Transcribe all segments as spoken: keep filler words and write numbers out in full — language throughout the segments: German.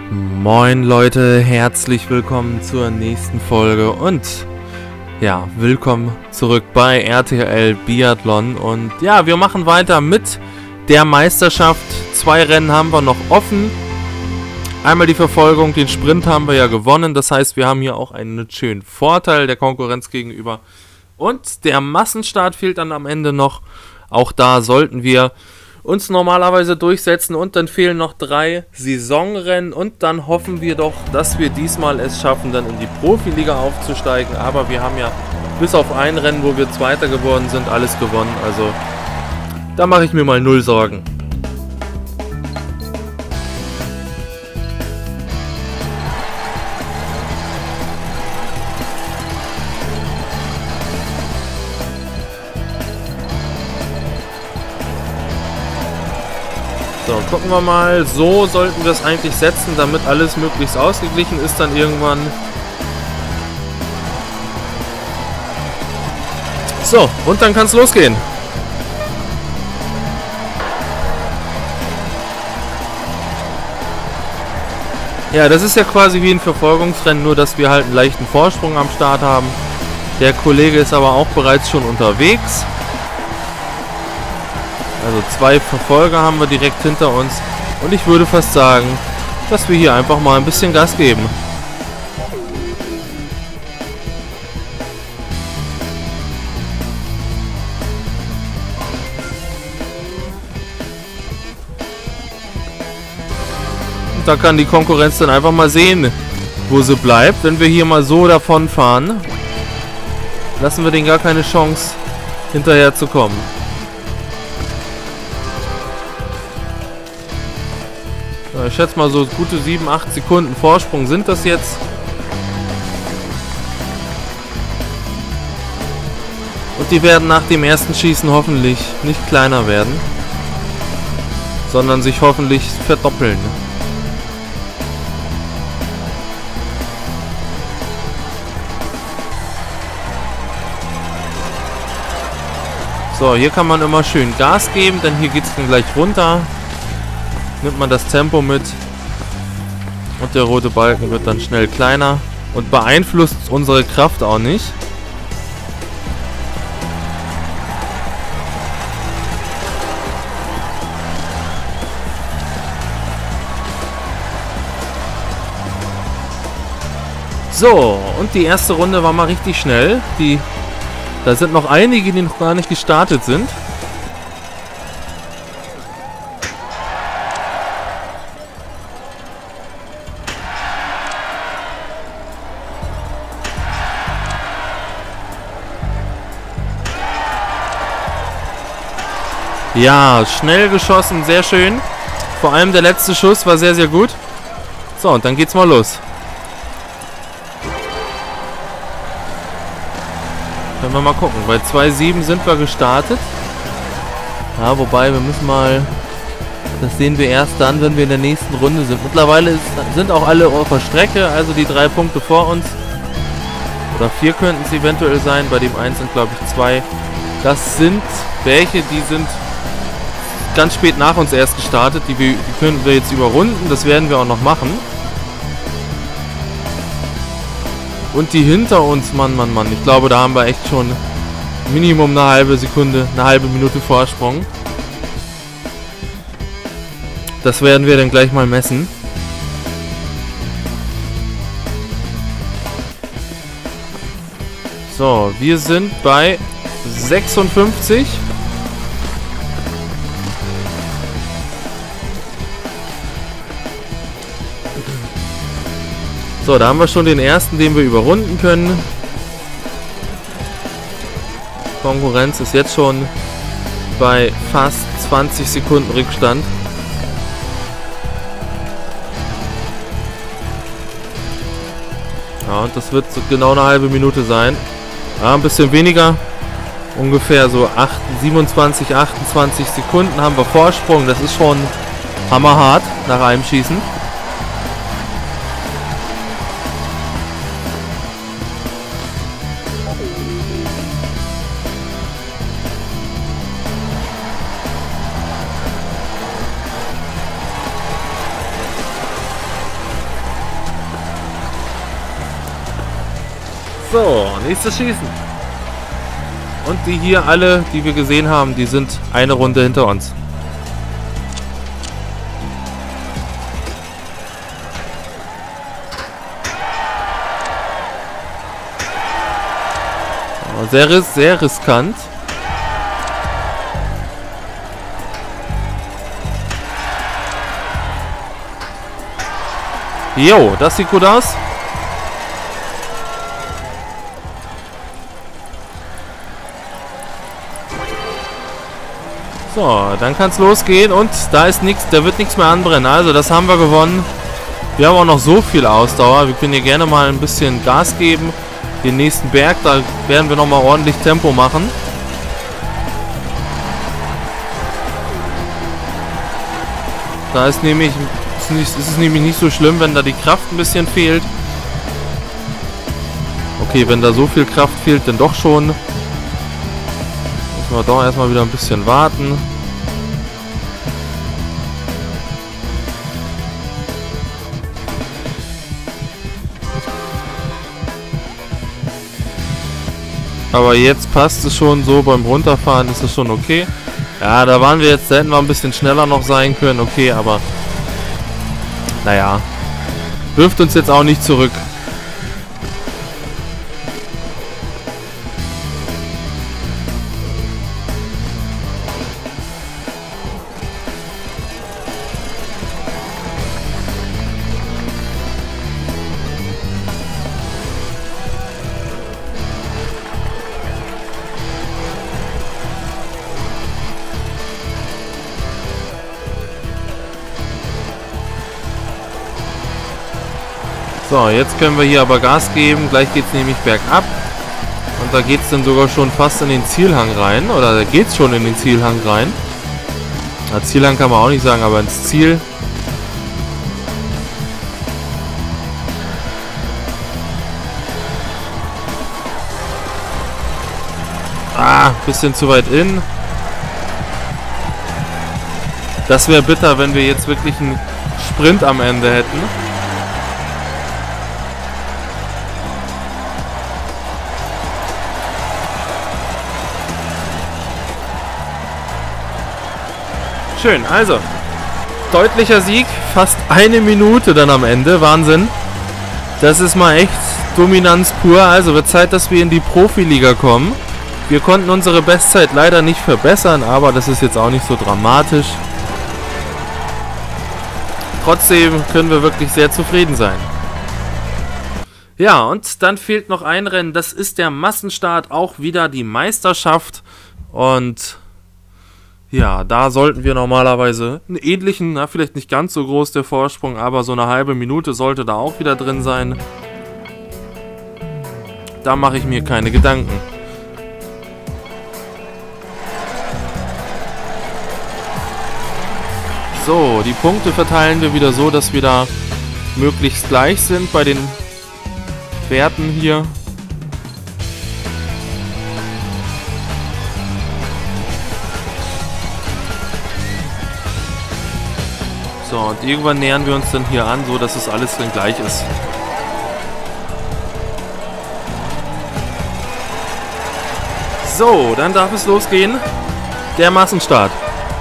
Moin Leute, herzlich willkommen zur nächsten Folge und ja, willkommen zurück bei R T L Biathlon. Und ja, wir machen weiter mit der Meisterschaft. Zwei Rennen haben wir noch offen. Einmal die Verfolgung, den Sprint haben wir ja gewonnen, das heißt, wir haben hier auch einen schönen Vorteil der Konkurrenz gegenüber. Und der Massenstart fehlt dann am Ende noch. Auch da sollten wir uns normalerweise durchsetzen und dann fehlen noch drei Saisonrennen und dann hoffen wir doch, dass wir diesmal es schaffen, dann in die Profiliga aufzusteigen. Aber wir haben ja bis auf ein Rennen, wo wir Zweiter geworden sind, alles gewonnen. Also da mache ich mir mal null Sorgen. So, gucken wir mal. So sollten wir es eigentlich setzen, damit alles möglichst ausgeglichen ist dann irgendwann. So, und dann kann es losgehen. Ja, das ist ja quasi wie ein Verfolgungsrennen, nur dass wir halt einen leichten Vorsprung am Start haben. Der Kollege ist aber auch bereits schon unterwegs. Also zwei Verfolger haben wir direkt hinter uns. Und ich würde fast sagen, dass wir hier einfach mal ein bisschen Gas geben. Und da kann die Konkurrenz dann einfach mal sehen, wo sie bleibt. Wenn wir hier mal so davon fahren, lassen wir denen gar keine Chance, hinterher zu kommen. Ich schätze mal so gute sieben, acht Sekunden Vorsprung sind das jetzt. Und die werden nach dem ersten Schießen hoffentlich nicht kleiner werden, sondern sich hoffentlich verdoppeln. So, hier kann man immer schön Gas geben, denn hier geht es dann gleich runter. Nimmt man das Tempo mit und der rote Balken wird dann schnell kleiner und beeinflusst unsere Kraft auch nicht. So, und die erste Runde war mal richtig schnell. Die, da sind noch einige, die noch gar nicht gestartet sind. Ja, schnell geschossen, sehr schön. Vor allem der letzte Schuss war sehr, sehr gut. So, und dann geht's mal los. Können wir mal gucken. Bei zwei Komma sieben sind wir gestartet. Ja, wobei, wir müssen mal... Das sehen wir erst dann, wenn wir in der nächsten Runde sind. Mittlerweile ist, sind auch alle auf der Strecke, also die drei Punkte vor uns. Oder vier könnten es eventuell sein. Bei dem einen sind, glaube ich, zwei. Das sind welche, die sind... ganz spät nach uns erst gestartet, die, wir, die können wir jetzt überrunden, das werden wir auch noch machen. Und die hinter uns, Mann, Mann, Mann, ich glaube, da haben wir echt schon Minimum eine halbe Sekunde, eine halbe Minute Vorsprung. Das werden wir dann gleich mal messen. So, wir sind bei sechsundfünfzig. So, da haben wir schon den ersten, den wir überrunden können. Konkurrenz ist jetzt schon bei fast zwanzig Sekunden Rückstand. Ja, und das wird so genau eine halbe Minute sein. Ja, ein bisschen weniger. Ungefähr so siebenundzwanzig, achtundzwanzig Sekunden haben wir Vorsprung. Das ist schon hammerhart nach einem Schießen. So, nächstes Schießen. Und die hier alle, die wir gesehen haben, die sind eine Runde hinter uns. Sehr, sehr riskant. Jo, das sieht gut aus. So, dann kann es losgehen und da ist nichts, da wird nichts mehr anbrennen. Also das haben wir gewonnen. Wir haben auch noch so viel Ausdauer. Wir können hier gerne mal ein bisschen Gas geben. Den nächsten Berg, da werden wir noch mal ordentlich Tempo machen. Da ist nämlich ist, nicht, ist es nämlich nicht so schlimm, wenn da die Kraft ein bisschen fehlt. Okay, wenn da so viel Kraft fehlt, dann doch schon. Müssen wir doch erstmal wieder ein bisschen warten. Aber jetzt passt es schon so, beim Runterfahren ist es schon okay. Ja, da waren wir jetzt, da hätten wir ein bisschen schneller noch sein können, okay, aber naja, wirft uns jetzt auch nicht zurück. So, jetzt können wir hier aber Gas geben. Gleich geht es nämlich bergab. Und da geht es dann sogar schon fast in den Zielhang rein. Oder da geht es schon in den Zielhang rein. Na, Zielhang kann man auch nicht sagen, aber ins Ziel. Ah, bisschen zu weit in. Das wäre bitter, wenn wir jetzt wirklich einen Sprint am Ende hätten. Schön, also deutlicher Sieg, fast eine Minute dann am Ende, Wahnsinn. Das ist mal echt Dominanz pur, also wird Zeit, dass wir in die Profiliga kommen. Wir konnten unsere Bestzeit leider nicht verbessern, aber das ist jetzt auch nicht so dramatisch. Trotzdem können wir wirklich sehr zufrieden sein. Ja, und dann fehlt noch ein Rennen, das ist der Massenstart, auch wieder die Meisterschaft und... Ja, da sollten wir normalerweise einen ähnlichen, na, vielleicht nicht ganz so groß der Vorsprung, aber so eine halbe Minute sollte da auch wieder drin sein. Da mache ich mir keine Gedanken. So, die Punkte verteilen wir wieder so, dass wir da möglichst gleich sind bei den Werten hier. So, und irgendwann nähern wir uns dann hier an, so dass es alles dann gleich ist. So, dann darf es losgehen. Der Massenstart.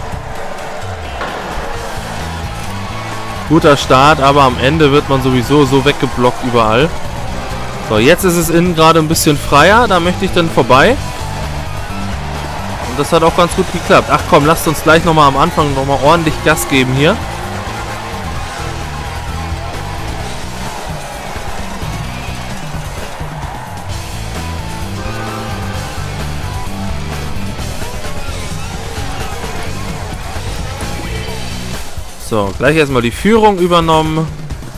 Guter Start, aber am Ende wird man sowieso so weggeblockt überall. So, jetzt ist es innen gerade ein bisschen freier. Da möchte ich dann vorbei. Und das hat auch ganz gut geklappt. Ach komm, lasst uns gleich nochmal am Anfang nochmal ordentlich Gas geben hier. So, gleich erstmal die Führung übernommen.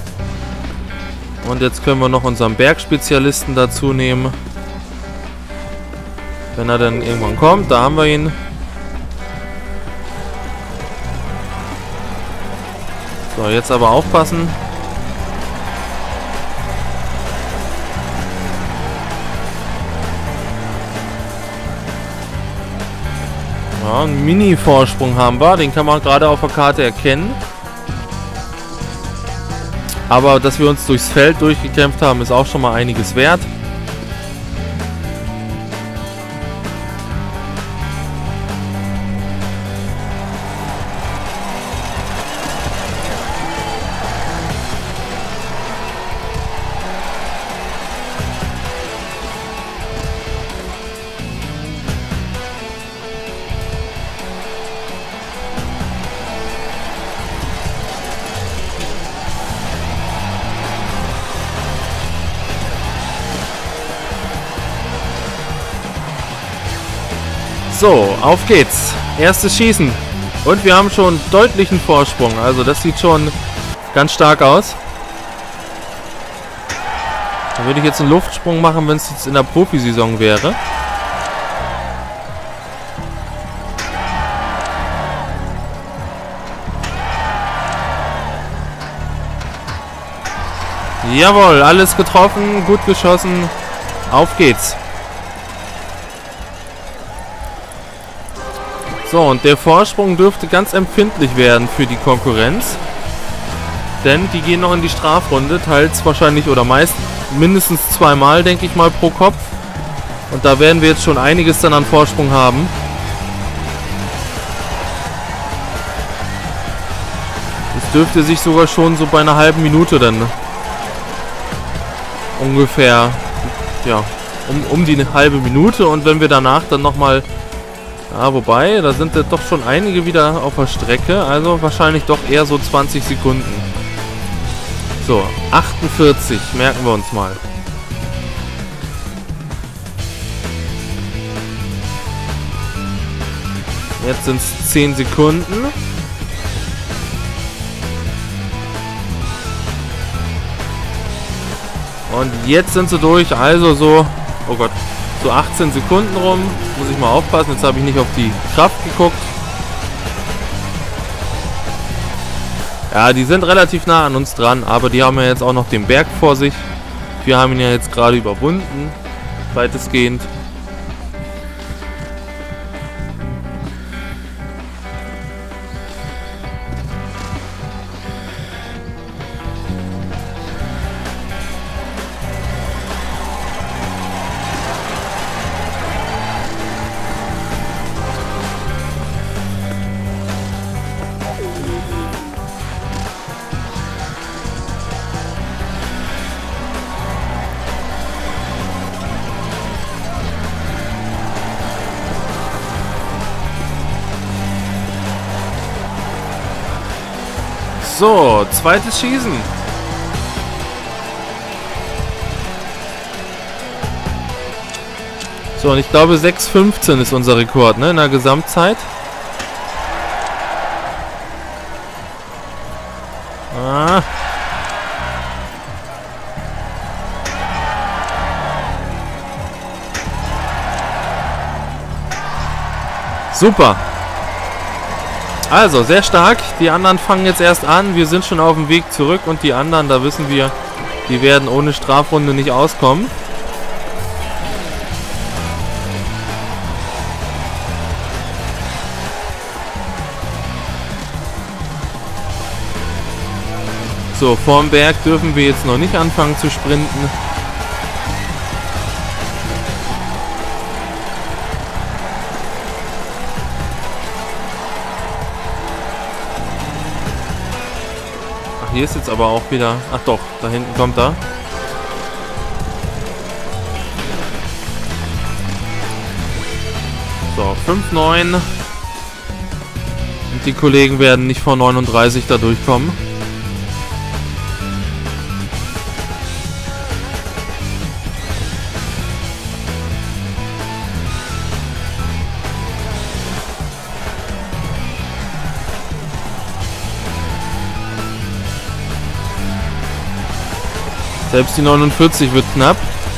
Und jetzt können wir noch unseren Bergspezialisten dazu nehmen. Wenn er dann irgendwann kommt, da haben wir ihn. So, jetzt aber aufpassen. Ja, einen Mini-Vorsprung haben wir, den kann man gerade auf der Karte erkennen. Aber dass wir uns durchs Feld durchgekämpft haben, ist auch schon mal einiges wert. So, auf geht's. Erstes Schießen. Und wir haben schon deutlichen Vorsprung. Also das sieht schon ganz stark aus. Da würde ich jetzt einen Luftsprung machen, wenn es jetzt in der Profisaison wäre. Jawohl, alles getroffen, gut geschossen. Auf geht's. So, und der Vorsprung dürfte ganz empfindlich werden für die Konkurrenz. Denn die gehen noch in die Strafrunde, teils wahrscheinlich oder meist mindestens zweimal, denke ich mal, pro Kopf. Und da werden wir jetzt schon einiges dann an Vorsprung haben. Das dürfte sich sogar schon so bei einer halben Minute dann ungefähr, ja, um, um die halbe Minute. Und wenn wir danach dann nochmal, ja, wobei, da sind doch schon einige wieder auf der Strecke, also wahrscheinlich doch eher so zwanzig Sekunden. So, achtundvierzig, merken wir uns mal. Jetzt sind es zehn Sekunden. Und jetzt sind sie durch, also so, oh Gott, so achtzehn Sekunden rum. Muss ich mal aufpassen, jetzt habe ich nicht auf die Kraft geguckt. Ja, die sind relativ nah an uns dran, aber die haben ja jetzt auch noch den Berg vor sich. Wir haben ihn ja jetzt gerade überwunden, weitestgehend. So, zweites Schießen. So, und ich glaube sechs fünfzehn ist unser Rekord, ne, in der Gesamtzeit. Ah. Super. Also, sehr stark. Die anderen fangen jetzt erst an. Wir sind schon auf dem Weg zurück. Und die anderen, da wissen wir, die werden ohne Strafrunde nicht auskommen. So, vorm Berg dürfen wir jetzt noch nicht anfangen zu sprinten. Hier ist jetzt aber auch wieder... Ach doch, da hinten kommt er. So, fünf neun. Und die Kollegen werden nicht vor neununddreißig da durchkommen. Selbst die neunundvierzig wird knapp.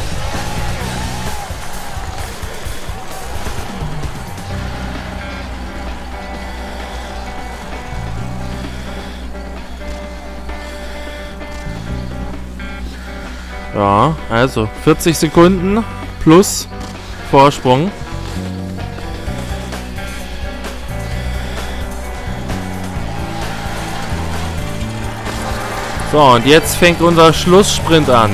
Ja, also vierzig Sekunden plus Vorsprung. So, und jetzt fängt unser Schlusssprint an.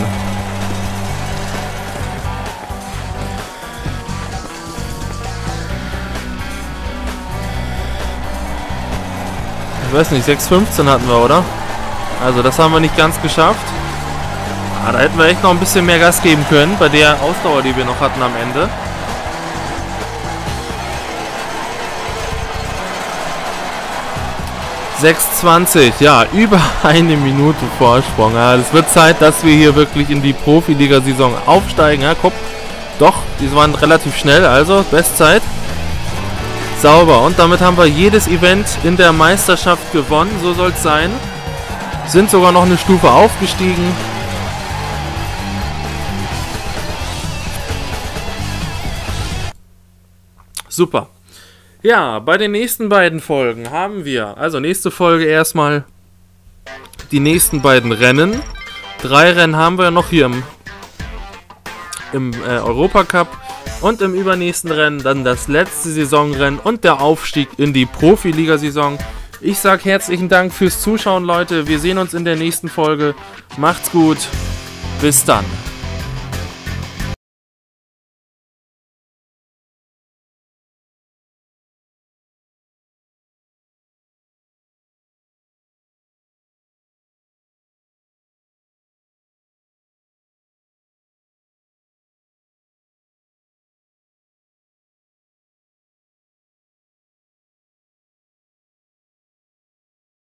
Ich weiß nicht, sechs fünfzehn hatten wir, oder? Also das haben wir nicht ganz geschafft. Ah, da hätten wir echt noch ein bisschen mehr Gas geben können, bei der Ausdauer, die wir noch hatten am Ende. sechs zwanzig, ja, über eine Minute Vorsprung. Ja, es wird Zeit, dass wir hier wirklich in die Profiliga-Saison aufsteigen. Ja, guck, doch, die waren relativ schnell, also Bestzeit. Sauber. Und damit haben wir jedes Event in der Meisterschaft gewonnen. So soll es sein. Sind sogar noch eine Stufe aufgestiegen. Super. Ja, bei den nächsten beiden Folgen haben wir, also nächste Folge erstmal die nächsten beiden Rennen. Drei Rennen haben wir noch hier im, im äh, Europacup und im übernächsten Rennen dann das letzte Saisonrennen und der Aufstieg in die Profiliga-Saison. Ich sage herzlichen Dank fürs Zuschauen, Leute. Wir sehen uns in der nächsten Folge. Macht's gut. Bis dann.